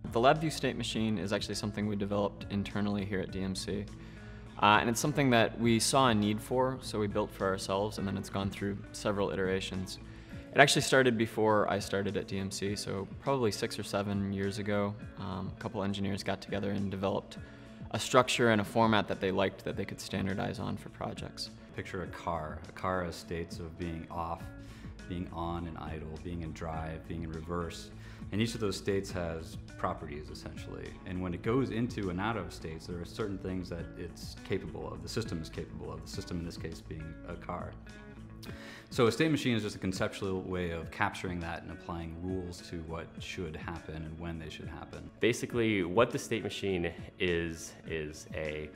The LabVIEW state machine is actually something we developed internally here at DMC. And it's something that we saw a need for, so we built for ourselves, and then it's gone through several iterations. It actually started before I started at DMC, so probably 6 or 7 years ago. A couple engineers got together and developed a structure and a format that they liked that they could standardize on for projects. Picture a car. A car has states of being off, being on and idle, being in drive, being in reverse. And each of those states has properties, essentially. And when it goes into and out of states, there are certain things that it's capable of, the system is capable of, the system in this case being a car. So a state machine is just a conceptual way of capturing that and applying rules to what should happen and when they should happen. Basically, what the state machine is a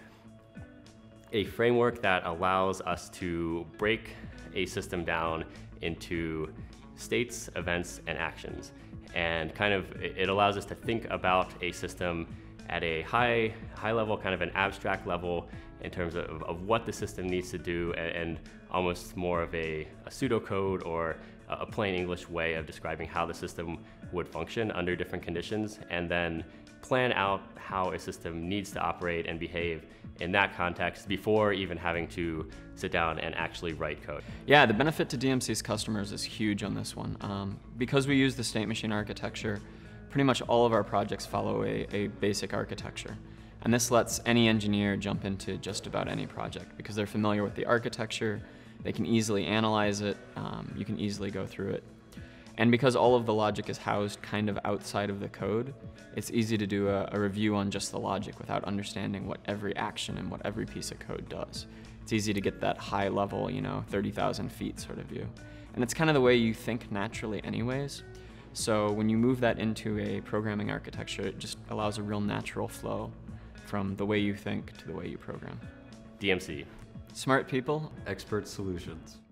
framework that allows us to break a system down into states, events, and actions. And it allows us to think about a system at a high level, kind of an abstract level in terms of what the system needs to do, and almost more of a pseudocode or a plain English way of describing how the system would function under different conditions, and then plan out how a system needs to operate and behave in that context before even having to sit down and actually write code. Yeah, the benefit to DMC's customers is huge on this one. Because we use the state machine architecture, pretty much all of our projects follow a basic architecture. And this lets any engineer jump into just about any project because they're familiar with the architecture, they can easily analyze it, you can easily go through it. And because all of the logic is housed kind of outside of the code, it's easy to do a review on just the logic without understanding what every action and what every piece of code does. It's easy to get that high level, 30,000 feet sort of view. And it's kind of the way you think naturally anyways. So when you move that into a programming architecture, it just allows a real natural flow from the way you think to the way you program. DMC. Smart people. Expert solutions.